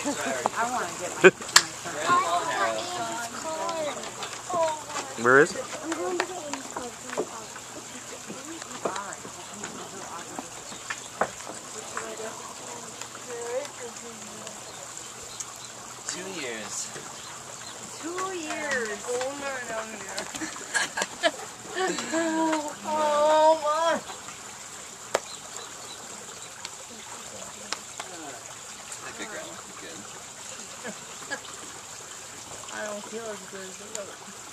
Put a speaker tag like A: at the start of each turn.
A: I want to get my
B: Where is it?
C: I'm going to get Amy's card from the car.
D: 2 years.
A: 2 years.
D: Oh my! Good grandma. Good.
A: I don't feel as good as the other.